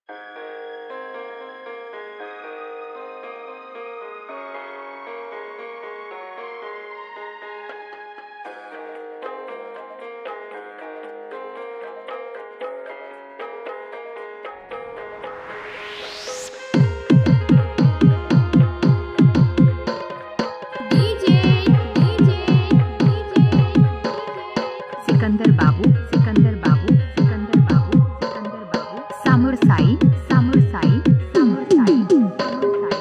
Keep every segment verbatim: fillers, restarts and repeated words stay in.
सिकंदर बाबू सिकंदर बाबू सिकंदर बाबू सिकंदर बाबू सामुर साई सामुर साई सामुर साई सामुर साई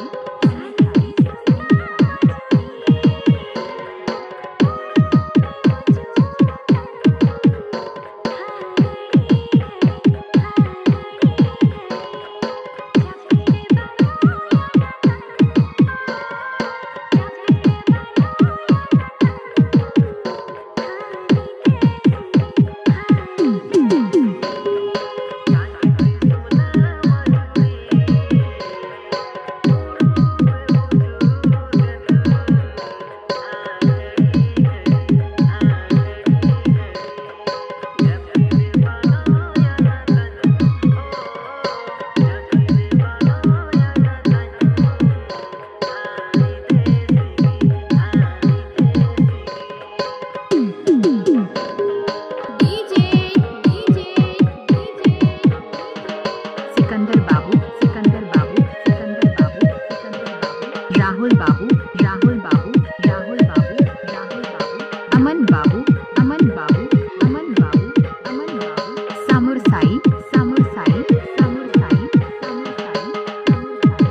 सिकंदर बाबू सिकंदर बाबू सिकंदर बाबू सिकंदर बाबू राहुल बाबू राहुल बाबू राहुल बाबू राहुल बाबू अमन बाबू अमन बाबू अमन बाबू अमन बाबू सामुर साई सामुर साई सामुर साई सामुर साई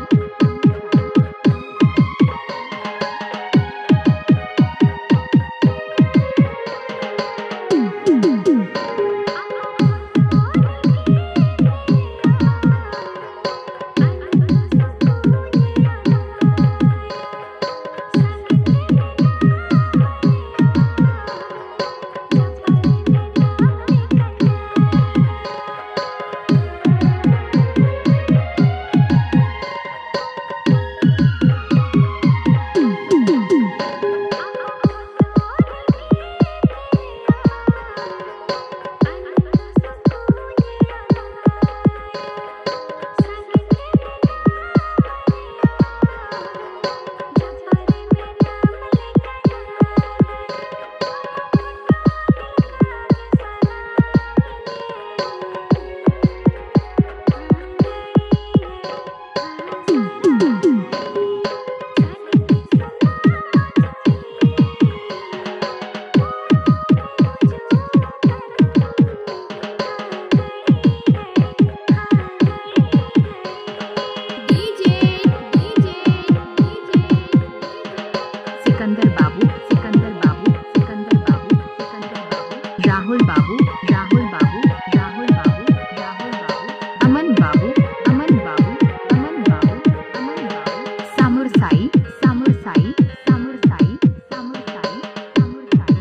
सिकंदर बाबू सिकंदर बाबू सिकंदर बाबू सिकंदर बाबू राहुल बाबू राहुल बाबू राहुल बाबू राहुल बाबू अमन बाबू अमन बाबू अमन बाबू अमन बाबू सामुर साई सामुर साई सामुर साई सामुर साई सामुर साई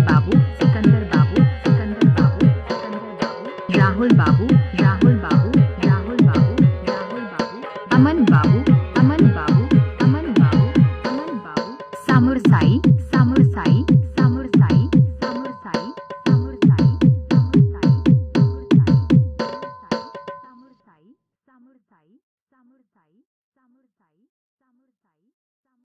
बाबू सिकंदर बाबू सिकंदर बाबू सिकंदर बाबू राहुल बाबू राहुल बाबू राहुल बाबू राहुल बाबू अमन बाबू अमन बाबू अमन बाबू अमन बाबू सामुर साई सामुर साई सामुर साई सामुर साई सामुर साई सामुर साई सामुर साई सामुर साई सामुर साई सामुर साई सामुर साई सामुर साई